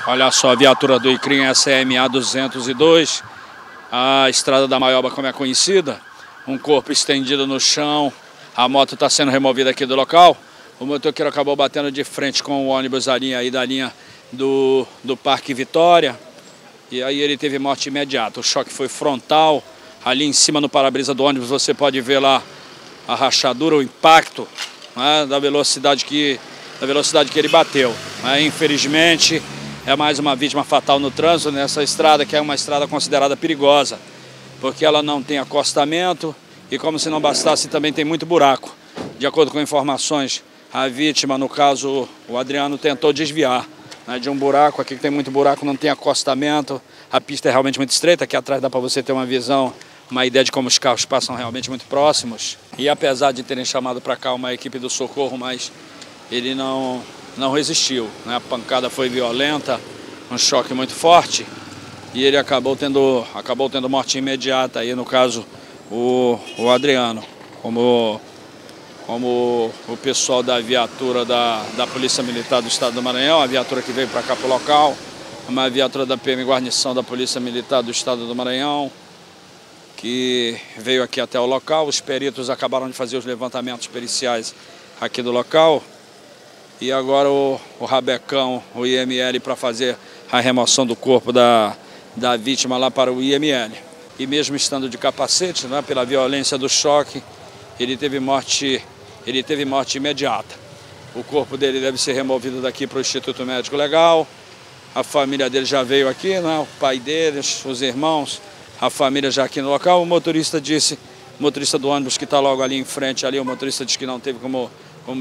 Olha só a viatura do ICRIM SMA 202, a estrada da Maioba, como é conhecida, um corpo estendido no chão, a moto está sendo removida aqui do local. O motoqueiro acabou batendo de frente com o ônibus da linha do Parque Vitória, e aí ele teve morte imediata. O choque foi frontal, ali em cima no para-brisa do ônibus você pode ver lá a rachadura, o impacto, né, da velocidade que ele bateu. Infelizmente, é mais uma vítima fatal no trânsito nessa estrada, que é uma estrada considerada perigosa, porque ela não tem acostamento e, como se não bastasse, também tem muito buraco. De acordo com informações, a vítima, no caso o Adriano, tentou desviar, né, de um buraco. Aqui que tem muito buraco, não tem acostamento, a pista é realmente muito estreita. Aqui atrás dá para você ter uma visão, uma ideia de como os carros passam realmente muito próximos. E apesar de terem chamado para cá uma equipe do socorro, mas ele não resistiu, né? A pancada foi violenta, um choque muito forte, e ele acabou tendo morte imediata, aí no caso o Adriano, como o pessoal da viatura da Polícia Militar do Estado do Maranhão, a viatura que veio para cá para o local, uma viatura da PM Guarnição da Polícia Militar do Estado do Maranhão, que veio aqui até o local. Os peritos acabaram de fazer os levantamentos periciais aqui do local, e agora o Rabecão, o IML, para fazer a remoção do corpo da vítima lá para o IML. E mesmo estando de capacete, né, pela violência do choque, ele teve morte imediata. O corpo dele deve ser removido daqui para o Instituto Médico Legal. A família dele já veio aqui, né, o pai dele, os irmãos, a família já aqui no local. O motorista do ônibus que está logo ali em frente, ali, o motorista disse que não teve como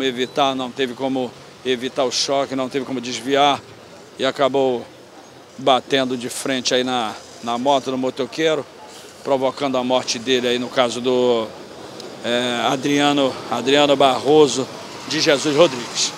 evitar o choque, não teve como desviar, e acabou batendo de frente aí na moto do motoqueiro, provocando a morte dele aí, no caso do Adriano Barroso de Jesus Rodrigues.